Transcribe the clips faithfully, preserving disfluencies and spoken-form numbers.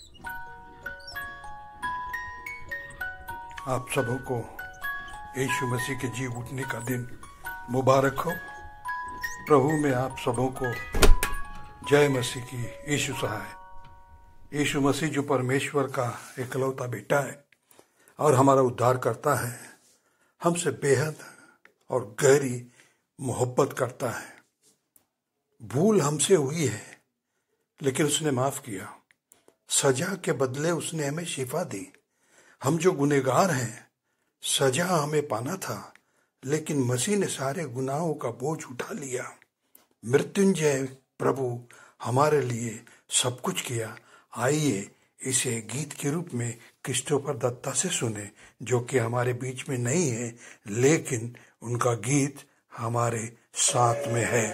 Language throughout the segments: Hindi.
आप सबों को यीशु मसीह के जी उठने का दिन मुबारक हो। प्रभु में आप सबों को जय मसीह की। यीशु सहाय। यीशु मसीह जो परमेश्वर का इकलौता बेटा है और हमारा उद्धार करता है, हमसे बेहद और गहरी मोहब्बत करता है। भूल हमसे हुई है लेकिन उसने माफ किया। सजा के बदले उसने हमें शिफा दी। हम जो गुनहगार हैं, सजा हमें पाना था लेकिन मसीह ने सारे गुनाहों का बोझ उठा लिया। मृत्युंजय प्रभु हमारे लिए सब कुछ किया। आइए इसे गीत के रूप में क्रिस्टोफर दत्ता से सुने, जो कि हमारे बीच में नहीं है लेकिन उनका गीत हमारे साथ में है।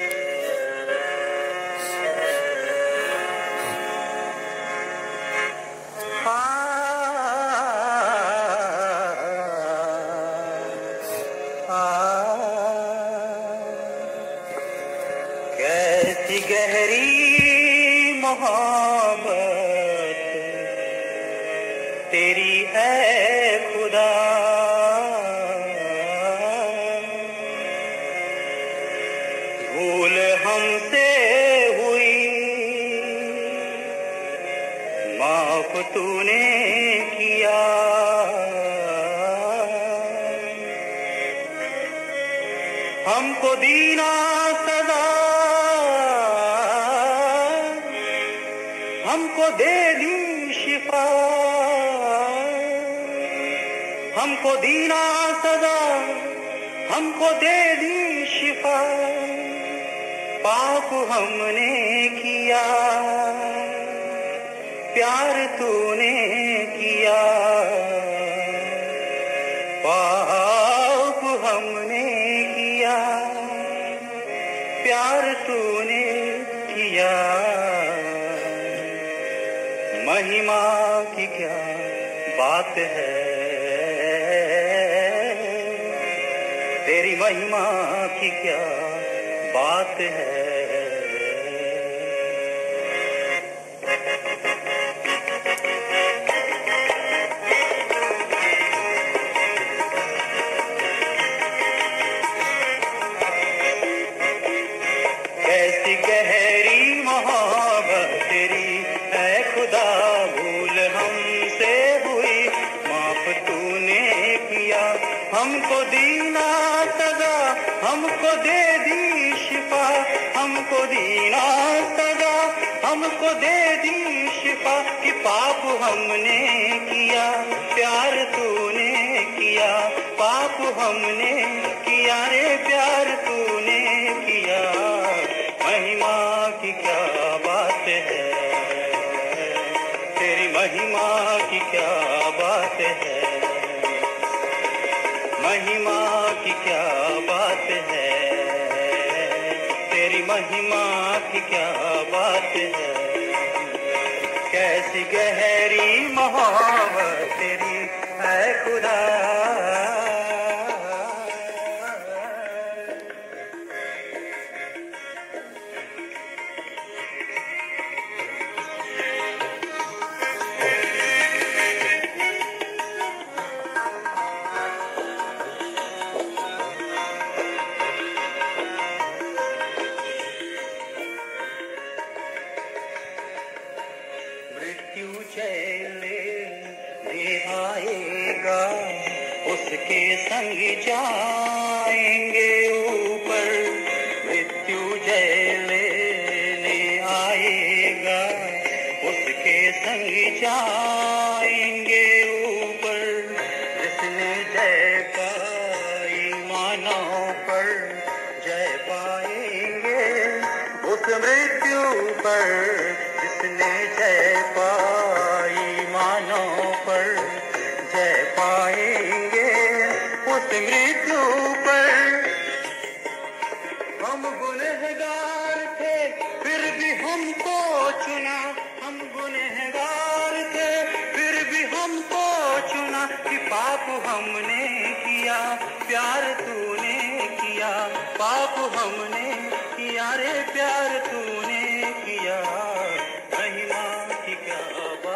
कैसी गहरी मोहब्बत तेरी है खुदा, भूल हमसे हुई माफ तूने किया। हमको दीना सदा हमको दे दी शिफा, हमको दीना सदा हमको दे दी शिफा। पाप हमने किया, प्यार तूने किया। पाप हमने किया, प्यार तूने किया। महिमा की क्या बात है, तेरी महिमा की क्या बात है। कैसी गहरी मोहब्बत तेरी है खुदा, भूल हमसे हुई माफ तूने किया। हमको दीना सजा हमको दे दी शिफा, हमको दीना सजा हमको दे दी शिफा। कि पाप हमने किया, प्यार तूने किया। पाप हमने किया रे, प्यार तूने किया। महिमा की क्या बात है, तेरी महिमा की क्या बात है। महिमा की क्या बात है, तेरी महिमा की क्या बात है। कैसी गहरी मोहब्बत तेरी है खुदा। मृत्यु चले ले आएगा, उसके संग जाएंगे ऊपर। मृत्यु जले ले आएगा, उसके संग जाएंगे ऊपर। जिसने जय पाई मानव पर, जय पाएंगे उस मृत्यु पर। जिसने जय पाई मानव पर, जय पाएंगे उस मृत्यु पर। हम गुनहगार थे फिर भी हमको चुना, हम गुनहगार थे फिर भी हमको चुना। कि पाप हमने किया, प्यार तूने किया। पाप हमने किया रे, प्यार तूने किया। महिमा की क्या बात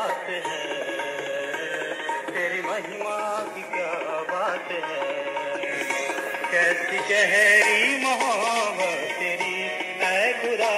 तेरी महिमा की क्या बात है, कैसी गहरी मोहब्बत तेरी ऐ खुदा।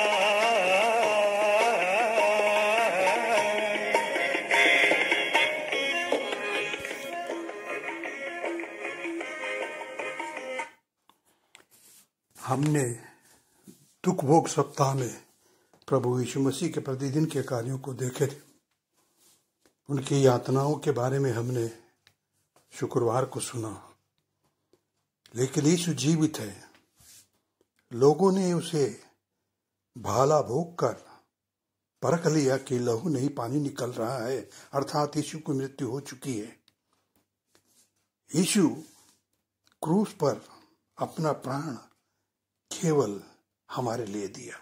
हमने दुख भोग सप्ताह में प्रभु यीशु मसीह के प्रतिदिन के कार्यों को देखे थे। उनकी यातनाओं के बारे में हमने शुक्रवार को सुना। लेकिन यीशु जीवित है। लोगों ने उसे भाला भोग कर परख लिया कि लहू नहीं पानी निकल रहा है, अर्थात यीशु की मृत्यु हो चुकी है। यीशु क्रूस पर अपना प्राण केवल हमारे लिए दिया।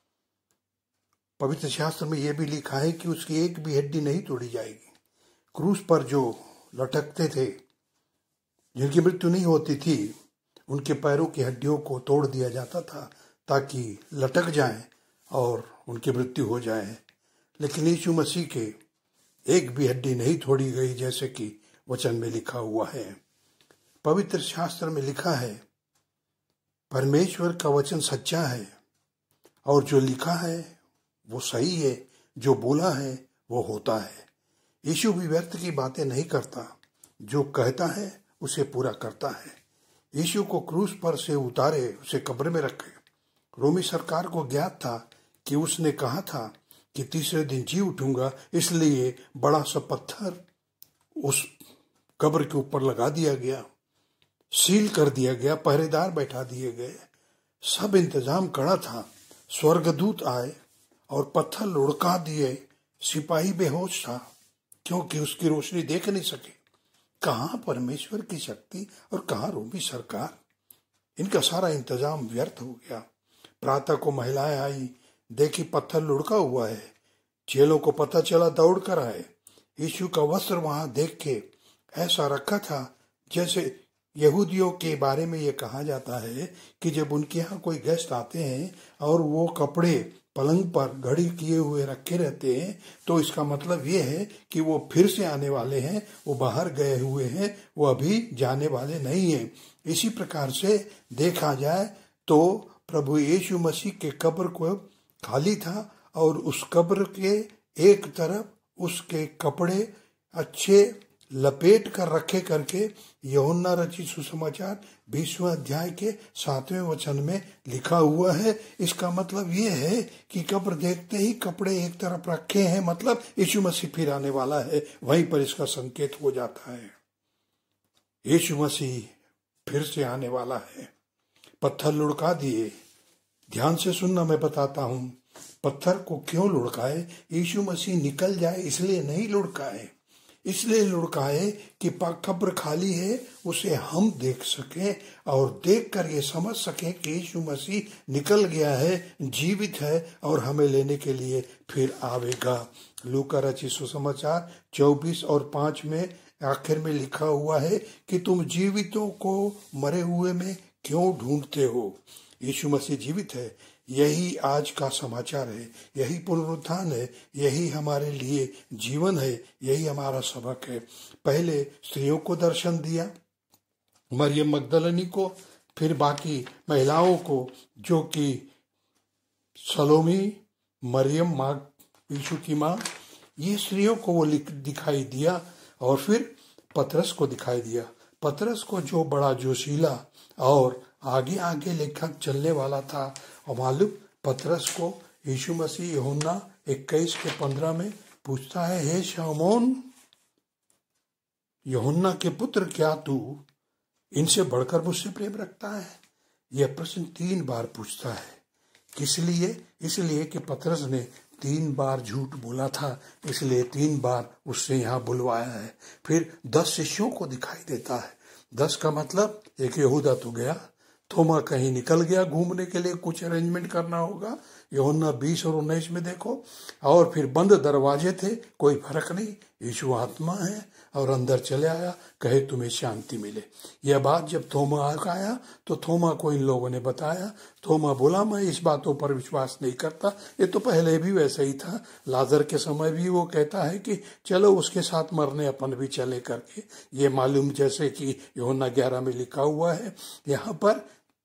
पवित्र शास्त्र में यह भी लिखा है कि उसकी एक भी हड्डी नहीं तोड़ी जाएगी। क्रूस पर जो लटकते थे, जिनकी मृत्यु नहीं होती थी, उनके पैरों की हड्डियों को तोड़ दिया जाता था ताकि लटक जाएं और उनकी मृत्यु हो जाए। लेकिन यीशु मसीह के एक भी हड्डी नहीं तोड़ी गई, जैसे कि वचन में लिखा हुआ है। पवित्र शास्त्र में लिखा है, परमेश्वर का वचन सच्चा है और जो लिखा है वो सही है, जो बोला है वो होता है। यीशु भी व्यर्थ की बातें नहीं करता, जो कहता है उसे पूरा करता है। यीशु को क्रूस पर से उतारे, उसे कब्र में रखे। रोमी सरकार को ज्ञात था कि उसने कहा था कि तीसरे दिन जी उठूंगा, इसलिए बड़ा सा पत्थर उस कब्र के ऊपर लगा दिया गया, सील कर दिया गया, पहरेदार बैठा दिए गए, सब इंतजाम कड़ा था। स्वर्गदूत आए और पत्थर लुढ़का दिए। सिपाही बेहोश था क्योंकि उसकी रोशनी देख नहीं सके। कहाँ परमेश्वर की शक्ति और कहाँ रोमी सरकार। इनका सारा इंतजाम व्यर्थ हो गया। प्रातः को महिलाएं आई, देखी पत्थर लुढ़का हुआ है। चेलों को पता चला, दौड़ कर आए। यीशु का वस्त्र वहां देख के ऐसा रखा था जैसे यहूदियों के बारे में ये कहा जाता है कि जब उनके यहाँ कोई गेस्ट आते हैं और वो कपड़े पलंग पर घड़ी किए हुए रखे रहते हैं, तो इसका मतलब ये है कि वो फिर से आने वाले हैं, वो बाहर गए हुए हैं, वो अभी जाने वाले नहीं हैं। इसी प्रकार से देखा जाए तो प्रभु यीशु मसीह के कब्र को खाली था और उस कब्र के एक तरफ उसके कपड़े अच्छे लपेट कर रखे करके यूहन्ना रचित सुसमाचार बीसवें अध्याय के सातवें वचन में लिखा हुआ है। इसका मतलब ये है कि कब्र देखते ही कपड़े एक तरफ रखे हैं, मतलब यीशु मसीह फिर आने वाला है। वहीं पर इसका संकेत हो जाता है, यीशु मसीह फिर से आने वाला है। पत्थर लुढ़का दिए। ध्यान से सुनना, मैं बताता हूं पत्थर को क्यों लुढ़काए। यीशु मसीह निकल जाए इसलिए नहीं लुढ़काए, इसलिए लुढ़काए कि कब्र खाली है, उसे हम देख सकें और देखकर ये समझ सकें कि यीशु मसीह निकल गया है, जीवित है और हमें लेने के लिए फिर आवेगा। लूका रचित सुसमाचार चौबीस और पांच में आखिर में लिखा हुआ है कि तुम जीवितों को मरे हुए में क्यों ढूंढते हो। यीशु मसीह जीवित है। यही आज का समाचार है, यही पुनरुत्थान है, यही हमारे लिए जीवन है, यही हमारा सबक है। पहले स्त्रियों को दर्शन दिया, मरियम मगदलिनी को, फिर बाकी महिलाओं को, जो कि सलोमी, मरियम माँ यीशु की माँ, ये स्त्रियों को वो दिखाई दिया और फिर पतरस को दिखाई दिया। पतरस को जो बड़ा जोशीला और आगे आगे लेखक चलने वाला था, और मालूम पतरस को यीशु मसीह यूहन्ना इक्कीस के पंद्रह में पूछता है, हे शमौन यूहन्ना के पुत्र, क्या तू इनसे बढ़कर मुझसे प्रेम रखता है? यह प्रश्न तीन बार पूछता है। किस लिए? इसलिए कि पतरस ने तीन बार झूठ बोला था, इसलिए तीन बार उससे यहाँ बुलवाया है। फिर दस शिष्यों को दिखाई देता है। दस का मतलब एक यहूदा तो गया, थोमा कहीं निकल गया घूमने के लिए, कुछ अरेंजमेंट करना होगा। यूहन्ना बीस और उन्नीस में देखो। और फिर बंद दरवाजे थे, कोई फर्क नहीं, यीशु आत्मा है और अंदर चले आया, कहे तुम्हें शांति मिले। यह बात जब थोमा आया तो थोमा को इन लोगों ने बताया। थोमा बोला मैं इस बातों पर विश्वास नहीं करता, ये तो पहले भी वैसा ही था, लाजर के समय भी वो कहता है कि चलो उसके साथ मरने अपन भी चले करके। ये मालूम जैसे कि यूहन्ना ग्यारह में लिखा हुआ है। यहाँ पर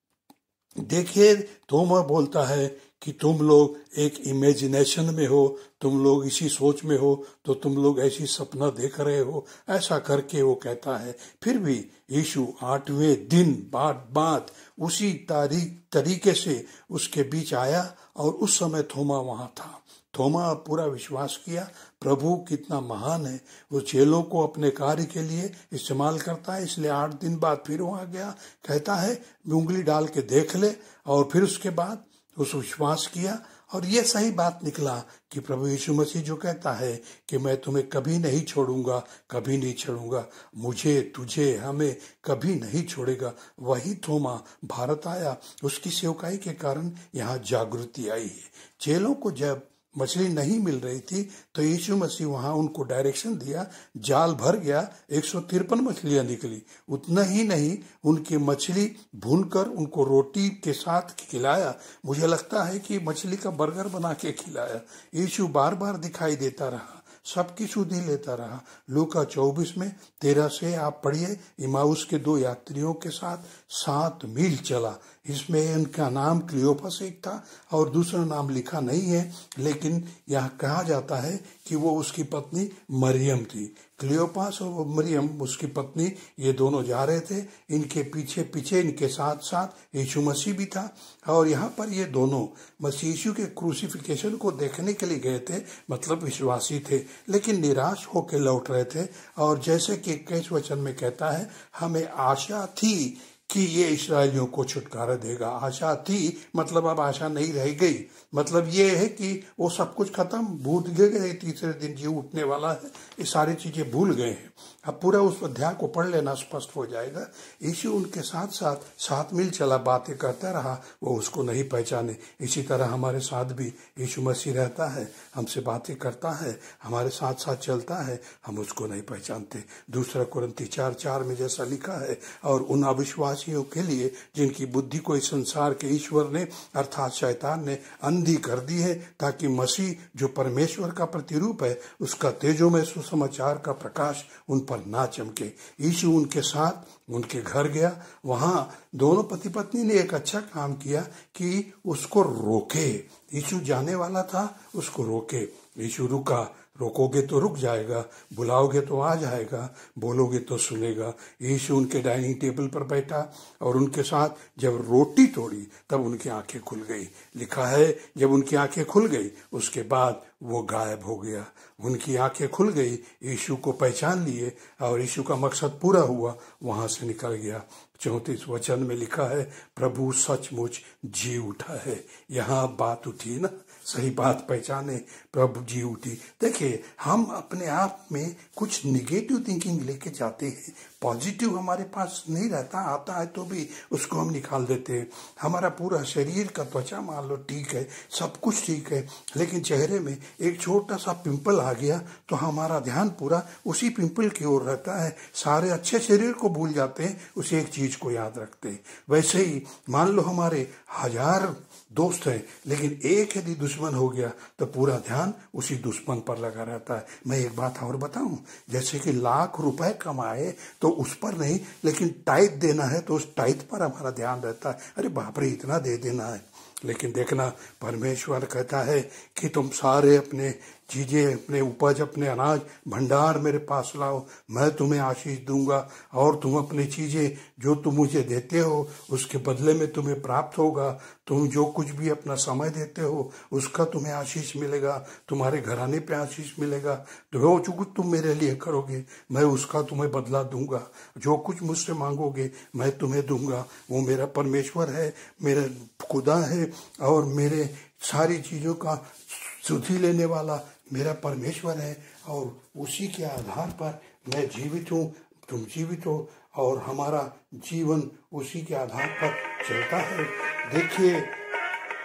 देखिए थोमा बोलता है कि तुम लोग एक इमेजिनेशन में हो, तुम लोग इसी सोच में हो, तो तुम लोग ऐसी सपना देख रहे हो, ऐसा करके वो कहता है। फिर भी यीशु आठवें दिन बाद बाद उसी तारीख तरीके से उसके बीच आया और उस समय थोमा वहां था। थोमा पूरा विश्वास किया, प्रभु कितना महान है, वो चेलों को अपने कार्य के लिए इस्तेमाल करता है। इसलिए आठ दिन बाद फिर वहां गया, कहता है उंगली डाल के देख ले, और फिर उसके बाद उस विश्वास किया। और ये सही बात निकला कि प्रभु यीशु मसीह जो कहता है कि मैं तुम्हें कभी नहीं छोड़ूंगा, कभी नहीं छोड़ूंगा, मुझे तुझे हमें कभी नहीं छोड़ेगा, वही थोमा भारत आया। उसकी सेवकाई के कारण यहाँ जागृति आई है। चेलों को जब मछली नहीं मिल रही थी तो यीशु मसीह वहां उनको डायरेक्शन दिया, जाल भर गया, एक सौ तिरपन मछलियां निकली। उतना ही नहीं, उनकी मछली भूनकर उनको रोटी के साथ खिलाया। मुझे लगता है कि मछली का बर्गर बना के खिलाया। यीशु बार बार दिखाई देता रहा, सबकी सुधि लेता रहा। लूका चौबीस में तेरह से आप पढ़िए, इमाउस के दो यात्रियों के साथ सात मील चला। इसमें उनका नाम क्लियोपस एक था और दूसरा नाम लिखा नहीं है, लेकिन यहाँ कहा जाता है कि वो उसकी पत्नी मरियम थी। क्लियोपास और मरियम उसकी पत्नी, ये दोनों जा रहे थे। इनके पीछे पीछे इनके साथ साथ यीशु मसीह भी था। और यहाँ पर ये दोनों मसीह यीशु के क्रूसिफिकेशन को देखने के लिए गए थे, मतलब विश्वासी थे, लेकिन निराश होकर लौट रहे थे। और जैसे कि इक्कीस वचन में कहता है, हमें आशा थी कि ये इस्राएलियों को छुटकारा देगा। आशा थी मतलब अब आशा नहीं रह गई, मतलब ये है कि वो सब कुछ खत्म, भूल गए, तीसरे दिन जी उठने वाला है, ये सारी चीजें भूल गए हैं। अब पूरा उस अध्याय को पढ़ लेना, स्पष्ट हो जाएगा। यीशु उनके साथ साथ सात मील चला, बातें करता रहा, वो उसको नहीं पहचाने। इसी तरह हमारे साथ भी यीशु मसीह रहता है, हमसे बातें करता है, हमारे साथ साथ चलता है, हम उसको नहीं पहचानते। दूसरा कुरिन्थी चार चार में जैसा लिखा है, और उन अविश्वासियों के लिए जिनकी बुद्धि को इस संसार के ईश्वर ने अर्थात शैतान ने अंधी कर दी है, ताकि मसीह जो परमेश्वर का प्रतिरूप है, उसका तेजोमय सुसमाचार का प्रकाश उन पर ना चमके। यीशु उनके साथ उनके घर गया। वहां दोनों पति पत्नी ने एक अच्छा काम किया कि उसको रोके। यीशु जाने वाला था, उसको रोके। यीशु रुका, रोकोगे तो रुक जाएगा, बुलाओगे तो आ जाएगा, बोलोगे तो सुनेगा। यीशु उनके डाइनिंग टेबल पर बैठा और उनके साथ जब रोटी तोड़ी तब उनकी आंखें खुल गई। लिखा है जब उनकी आंखें खुल गई उसके बाद वो गायब हो गया। उनकी आंखें खुल गई, यीशु को पहचान लिए और यीशु का मकसद पूरा हुआ, वहां से निकल गया। चौंतीस वचन में लिखा है, प्रभु सचमुच जी उठा है। यहाँ बात उठी ना, सही बात पहचाने, प्रभु जी उठी। देखिए, हम अपने आप में कुछ निगेटिव थिंकिंग लेके जाते हैं, पॉजिटिव हमारे पास नहीं रहता, आता है तो भी उसको हम निकाल देते हैं। हमारा पूरा शरीर का त्वचा मान लो ठीक है, सब कुछ ठीक है, लेकिन चेहरे में एक छोटा सा पिंपल आ गया तो हमारा ध्यान पूरा उसी पिंपल की ओर रहता है। सारे अच्छे शरीर को भूल जाते हैं, उसी एक चीज को याद रखते हैं। वैसे ही मान लो हमारे हजार दोस्त हैं, लेकिन एक यदि दुश्मन हो गया तो पूरा ध्यान उसी दुश्मन पर लगा रहता है। मैं एक बात और बताऊं, जैसे कि लाख रुपए कमाए तो उस पर नहीं, लेकिन टाइप देना है तो उस टाइप पर हमारा ध्यान रहता है। अरे बाप रे, इतना दे देना है। लेकिन देखना, परमेश्वर कहता है कि तुम सारे अपने चीजें, अपने उपज, अपने अनाज भंडार मेरे पास लाओ, मैं तुम्हें आशीष दूंगा। और तुम अपनी चीजें जो तुम मुझे देते हो उसके बदले में तुम्हें प्राप्त होगा। तुम जो कुछ भी अपना समय देते हो उसका तुम्हें आशीष मिलेगा, तुम्हारे घराने पे आशीष मिलेगा। जो कुछ तुम मेरे लिए करोगे मैं उसका तुम्हें बदला दूंगा। जो कुछ मुझसे मांगोगे मैं तुम्हें दूंगा। वो मेरा परमेश्वर है, मेरा खुदा है, और मेरे सारी चीजों का सुधि लेने वाला मेरा परमेश्वर है। और उसी के आधार पर मैं जीवित हूँ, तुम जीवित हो, और हमारा जीवन उसी के आधार पर चलता है। देखिए,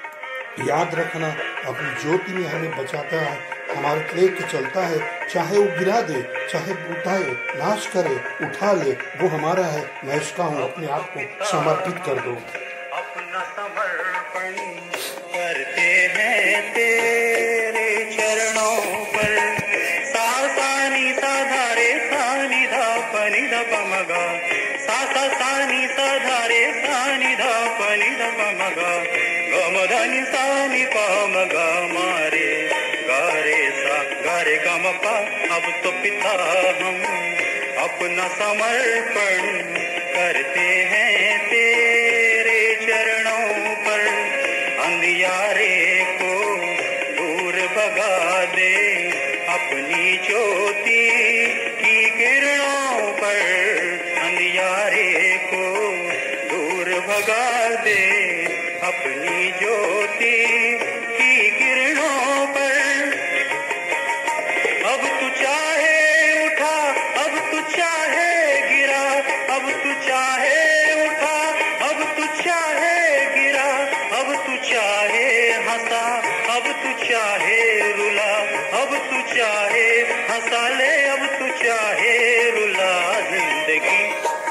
याद रखना, अपनी ज्योति में हमें बचाता है, हमारे लेके चलता है, चाहे वो गिरा दे, चाहे उठाए, नाश करे, उठा ले, वो हमारा है। मैं इसका हूँ, अपने आप को समर्पित कर दो। अपना समर्पण करते हैं तेरे चरणों पर। सा सा नी सा धा रे सा नी धा प नी ध प म ग, सा सा सा नी सा धा रे सा नी धा प नी ध प म ग, ग म ध नि सा नि प म ग म रे ग रे सा ग रे ग म प। अब तो पिता हम अपना समर्पण करते हैं तेरे चरणों पर। अंधियारे को दूर भगा दे अपनी ज्योति की किरणों पर। अंधियारे को दूर भगा दे अपनी ज्योति की किरणों पर। अब तू चाहे उठा, अब तू चाहे गिरा, अब तू चाहे उठा, अब तू चाहे गिरा, अब तू चाहे हंसा, अब तू चाहे रुला, अब तू चाहे हंसा ले, अब तू चाहे रुला। जिंदगी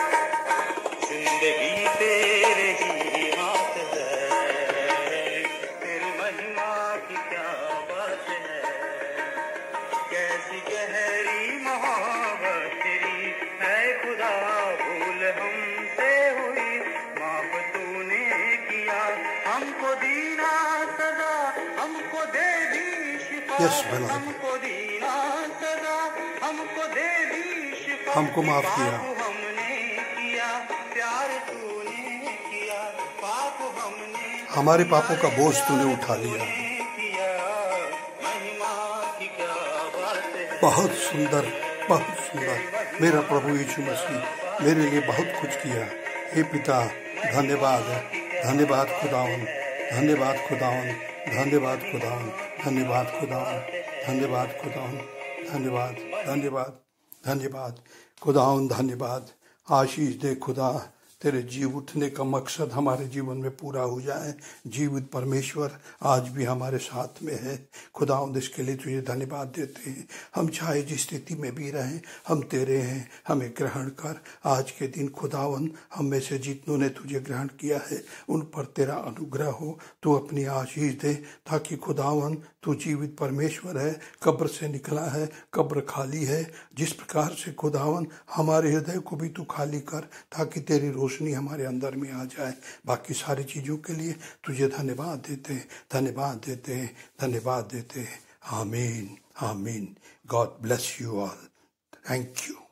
जिंदगी तेरे ही हाथ है, तेरी महिमा की क्या बात है। कैसी गहरी मोहब्बत तेरी है खुदा, भूल हमसे हुई माफ तूने किया। हमको दीना सजा, हमको दे दी शिफा, Yes, beloved. हमको दीना सजा, हमको दे दी शिफा। हमको माफ किया, पाप हमने किया, प्यार तूने किया, पाप हमने हमारे पापों का बोझ तूने उठा लिया। किया। महिमा की क्या बात है। बहुत सुंदर, बहुत सुंदर। मेरा प्रभु यीशु मसीह मेरे लिए बहुत कुछ किया। हे पिता, धन्यवाद, धन्यवाद खुदावन, धन्यवाद खुदावन, धन्यवाद खुदावन, धन्यवाद खुदावन, धन्यवाद खुदावन, धन्यवाद, धन्यवाद, धन्यवाद खुदावन, धन्यवाद। आशीष दे खुदा, तेरे जीव उठने का मकसद हमारे जीवन में पूरा हो जाए। जीवित परमेश्वर आज भी हमारे साथ में है। खुदावंद, इसके लिए तुझे धन्यवाद देते हैं। हम चाहे जिस स्थिति में भी रहें, हम तेरे हैं, हमें ग्रहण कर। आज के दिन खुदावंद, हम में से जितनों ने तुझे ग्रहण किया है उन पर तेरा अनुग्रह हो, तू अपनी आशीष दे, ताकि खुदावंद तू जीवित परमेश्वर है, कब्र से निकला है, कब्र खाली है। जिस प्रकार से खुदावंद हमारे हृदय को भी तू खाली कर, ताकि तेरी रोशनी हमारे अंदर में आ जाए। बाकी सारी चीज़ों के लिए तुझे धन्यवाद देते हैं, धन्यवाद देते हैं, धन्यवाद देते हैं। आमीन, आमीन। God bless you all. Thank you.